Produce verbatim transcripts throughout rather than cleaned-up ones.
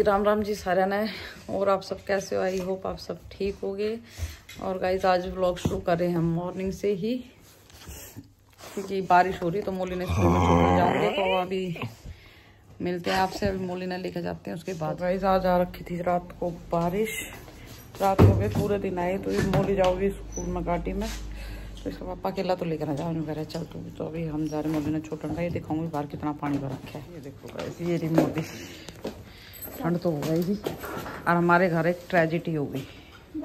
राम राम जी सारे ने। और आप सब कैसे हो? आई होप आप सब ठीक होगे। और गाइस आज व्लॉग शुरू कर रहे हैं हम मॉर्निंग से ही, क्योंकि बारिश हो रही तो मोली ने स्कूल में छोड़ने जाऊंगे, तो अभी मिलते हैं आपसे। अभी मोली ने लेकर जाते हैं उसके बाद। गाइस आज आ रखी थी रात को बारिश, रात हो गए पूरे दिन आए, तो ये मोली जाओगी स्कूल में गाड़ी में, तो इसका पापा अकेला तो लेकर आ जाओ, कह रहे चल तू। तो अभी हम जा रहे हैं, मोली ने छोटा का ये दिखाऊंगी बाहर कितना पानी भर रखा है। ये देखो गाइस, ये रही मोली। ठंड तो हो गई थी और हमारे घर एक ट्रेजिडी हो गई।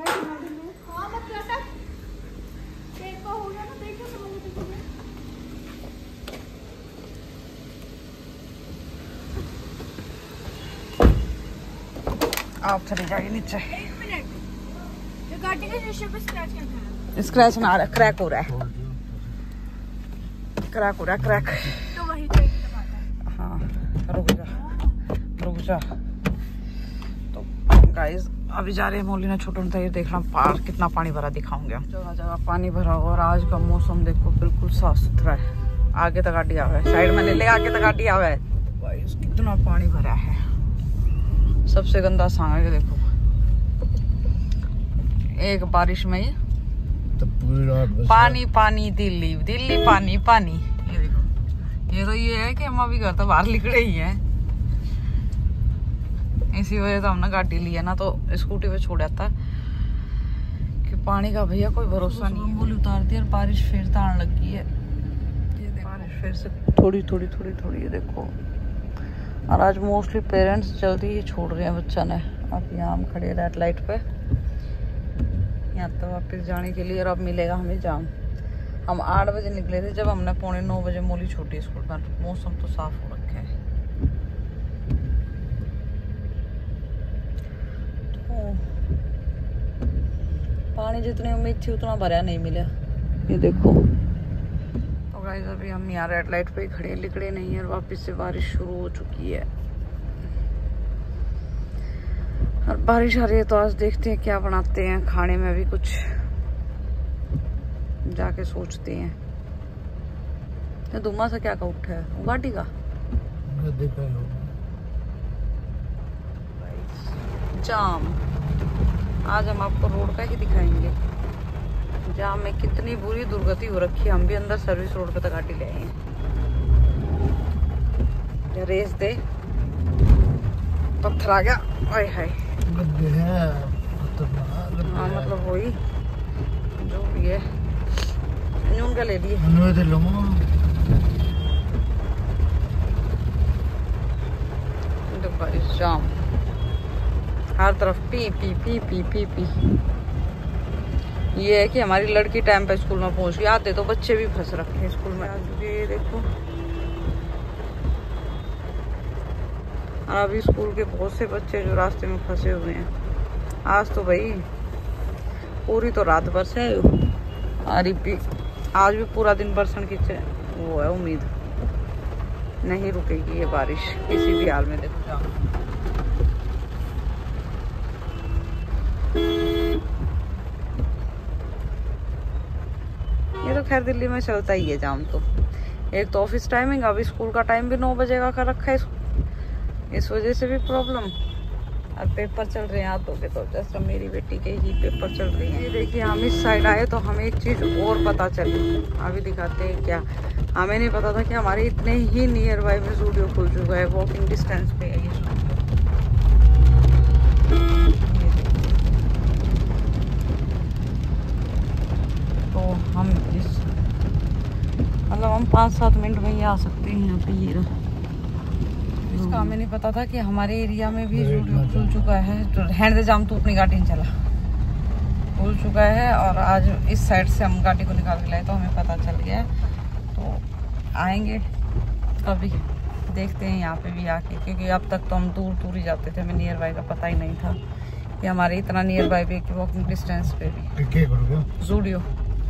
आप चले जाइए नीचे। गाड़ी के शीशे पे स्क्रैच क्या था? स्क्रैच ना आ रहा, क्रैक हो रहा है, क्रैक हो रहा है, क्रैक। तो वही क्रैक दबाता है। हाँ रुक जा, रुक जा। तो गाइस अभी जा रहे हैं, मोली ने छोटा था, ये देखना पार कितना पानी भरा दिखाऊंगे हम। जगह जगह पानी भरा हुआ और आज का मौसम देखो बिल्कुल साफ सुथरा है। आगे तक गाड़ी आवे, साइड में ले आगे तक गाड़ी आवे। गाइस कितना पानी भरा है, सबसे गंदा सांग है। देखो एक बारिश में ही तो पूरी रात पानी पानी, दिल्ली दिल्ली पानी पानी। ये देखो, ये तो ये है कि हम अभी घर तो बाहर निकले ही हैं, इसी वजह से हमने गाड़ी ली है, ना तो स्कूटी पे छोड़ जाता कि पानी का भैया कोई भरोसा नहीं। मोली उतार दी और बारिश फिर तो आने लगी है। ये देखो बारिश फिर से थोड़ी थोड़ी थोड़ी थोड़ी, ये देखो। और आज मोस्टली पेरेंट्स जल्दी ही छोड़ रहे हैं बच्चा ने। अब यहाँ हम खड़े रेड लाइट पे, यहाँ तो वापस जाने के लिए, और अब मिलेगा हमें जाम। हम आठ बजे निकले थे, जब हमने पौने नौ बजे मोली छोटी स्कूल पर। मौसम तो साफ हो रखा है। तो पानी जितनी उम्मीद थी उतना भरा नहीं मिला, ये देखो। तो गाइस अभी हम यहाँ रेड लाइट पे ही खड़े, निकले नहीं है, और वापस से बारिश शुरू हो चुकी है। और बारिश आ रही है, तो आज देखते हैं क्या बनाते हैं खाने में। भी कुछ जाके सोचते हैं। तो धुआं से क्या का उठा है, गाड़ी का जाम। आज हम आपको रोड का ही दिखाएंगे, जाम में कितनी बुरी दुर्गति हो रखी है। हम भी अंदर सर्विस रोड पे तक गाड़ी ले आए हैं। रेस दे, पत्थर आ गया, हाय हाय। हाँ मतलब वही जो भी है, न्यून का ले लिए। तो बारिश जाम हर तरफ, पी पी पी पी पी पी। ये है कि हमारी लड़की टाइम पे स्कूल में पहुंच गई, आते तो बच्चे भी फंस रखे हैं स्कूल में। ये देखो, और अभी स्कूल के बहुत से बच्चे जो रास्ते में फंसे हुए हैं। आज तो भाई पूरी तो रात बरसे, और आज भी पूरा दिन बरसन की वो है उम्मीद, नहीं रुकेगी ये बारिश किसी भी हाल में। देखो जाओ, ये तो खैर दिल्ली में चलता ही है जाम। तो एक तो ऑफिस टाइमिंग, अभी स्कूल का टाइम भी नौ बजे का कर रखा है, इस वजह से भी प्रॉब्लम। और पेपर चल रहे हैं हाथों के, तो जैसे मेरी बेटी के ही पेपर चल रहे हैं। ये देखिए हम इस साइड आए तो हमें एक चीज़ और पता चली, अभी दिखाते हैं क्या। हमें नहीं पता था कि हमारे इतने ही नियर बाय में स्टूडियो खुल चुका है, वॉकिंग डिस्टेंस पे है ये। तो हम इस मतलब हम पाँच सात मिनट में ही आ सकते हैं यहाँ पे। ये इसका हमें नहीं पता था कि हमारे एरिया में भी स्टूडियो खुल चुका है। तो हैंड दे जाम, तू अपनी गाड़ी नहीं चला, खुल चुका है। और आज इस साइड से हम गाड़ी को निकाल के लाए, तो हमें पता चल गया। तो आएंगे अभी, देखते हैं यहाँ पे भी आके, क्योंकि अब तक तो हम दूर दूर ही जाते थे, हमें नियर बाय का पता ही नहीं था कि हमारे इतना नियर बाय भी, वॉकिंग डिस्टेंस पे भी स्टूडियो।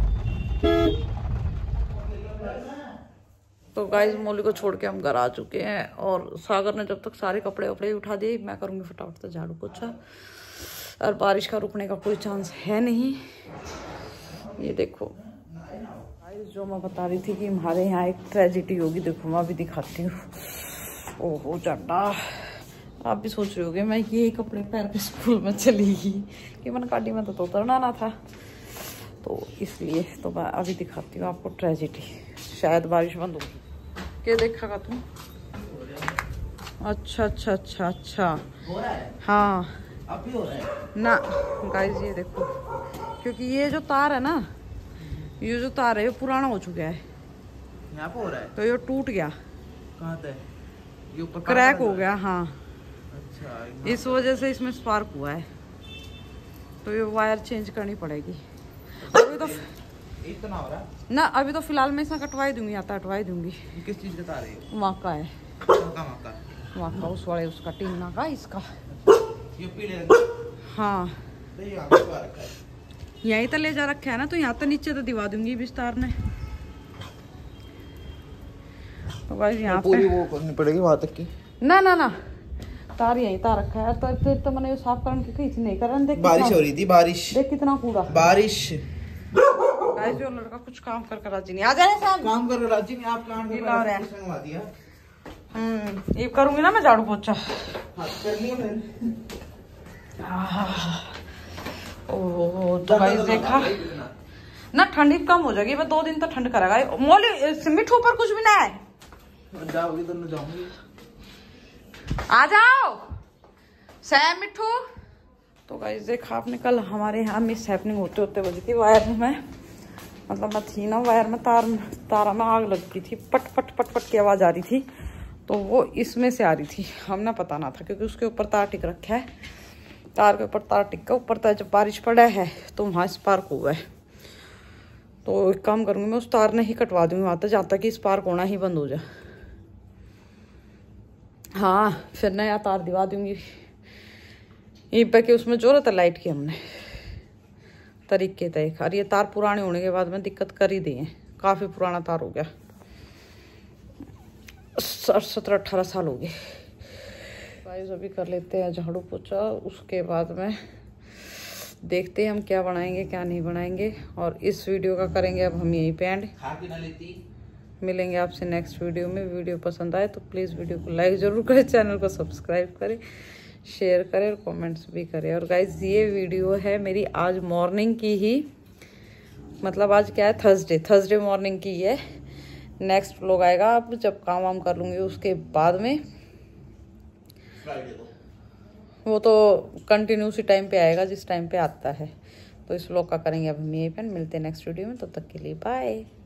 तो गाइस मोली को छोड़ के हम घर आ चुके हैं, और सागर ने जब तक सारे कपड़े वपड़े उठा दिए, मैं करूँगी फटाफट से झाड़ू पोछा। और बारिश का रुकने का कोई चांस है नहीं। ये देखो गाइस, जो मैं बता रही थी कि हमारे यहाँ एक ट्रेजिडी होगी, देखो मैं अभी दिखाती हूँ। ओहो चड्डा, आप भी सोच रहे होगे मैं ये कपड़े पहन के स्कूल में चलेगी कि मैंने गाड़ी में तो, तो उतरना ना था, तो इसलिए। तो मैं अभी दिखाती हूँ आपको ट्रेजेडी। शायद बारिश बंद होगी। क्या देखेगा तुम? अच्छा अच्छा अच्छा अच्छा हो रहा है? हाँ अब भी हो रहा है ना गाइस, ये देखो, क्योंकि ये जो तार है ना, ये जो तार है ये पुराना हो चुका है। यहाँ पे हो रहा है? तो ये टूट गया, कहाँ पे? ये ऊपर क्रैक हो गया। हाँ, अच्छा, इस वजह से इसमें स्पार्क हुआ है, तो ये वायर चेंज करनी पड़ेगी। अभी तो इतना हो रहा है ना, अभी तो फिलहाल मैं इसे कटवाई दूंगी, आता हटवाई दूंगी। किस चीज का तार है? वहाँ का है, मक्का मक्का वहाँ का, उस वाले उसका टीना का, इसका। ये पीले रंग हाँ, तो ये यहाँ पे रखा है। यहीं तो ले जा रखा है ना, तो यहाँ तो नीचे तो दिवा दूंगी विस्तार ने। तो गाइस यहाँ पूरी पे वो करनी पड़ेगी वहां तक की। ना ना ना, तार यहीं तार रखा है। तो फिर तो मैंने साफ करने की कही थी, नहीं करन। देख बारिश हो रही थी, बारिश। देख कितना कूड़ा बारिश। गाइस, जो लड़का कुछ काम कर कर राजी नहीं। आ जाए साहब, काम कर राजी नहीं, आप काम गिला हो रहा है। कर दिया। हम्म, ये करूंगी ना मैं झाड़ू पोछा। हाँ, कर लिया मैंने। ओह, तो गाइस देखा ना, ठंडी कम हो जाएगी। मैं दो दिन तक ठंड करेगा। मोली मिठू पर कुछ भी ना है। जाओगी दोनों, जाऊंगी। आ जाओ सैम मिठू। तो गाइस देखा आपने, कल हमारे यहाँ मिस हैपनिंग होते होते बजी थी वायर में, मतलब मैं थी ना वायर में, तार तारा में आग लग गई थी। पट पट पट पट की आवाज आ रही थी, तो वो इसमें से आ रही थी। हमने पता ना था, क्योंकि उसके ऊपर तार टिक रखा है। तार के ऊपर तार टिक का ऊपर तार, जब बारिश पड़ा है तो वहाँ स्पार्क हुआ है। तो एक काम करूँगी, मैं उस तार ने ही कटवा दूंगी वहाँ तक, जहाँ तक कि स्पार्क होना ही बंद हो जाए। हाँ, फिर नया तार दिवा दूंगी। ये पे कि उसमें जरूरत है लाइट की, हमने तरीके तय। और ये तार पुराने होने के बाद में दिक्कत कर ही दी है, काफी पुराना तार हो गया, सत्रह अठारह साल हो गए। गाइस अभी कर लेते हैं झाड़ू पोछा, उसके बाद में देखते हैं हम क्या बनाएंगे क्या नहीं बनाएंगे। और इस वीडियो का करेंगे अब हम यहीं पे एंड। मिलेंगे आपसे नेक्स्ट वीडियो में। वीडियो पसंद आए तो प्लीज़ वीडियो को लाइक ज़रूर करें, चैनल को सब्सक्राइब करें, शेयर करें और कमेंट्स भी करें। और गाइज ये वीडियो है मेरी आज मॉर्निंग की ही, मतलब आज क्या है, थर्सडे थर्सडे मॉर्निंग की है। नेक्स्ट व्लॉग आएगा अब जब काम वाम कर लूँगी उसके बाद में। वो तो कंटिन्यू उसी टाइम पे आएगा जिस टाइम पे आता है। तो इस व्लॉग का करेंगे अब हम यहीं पे। मिलते हैं नेक्स्ट वीडियो में, तब तक के लिए बाय।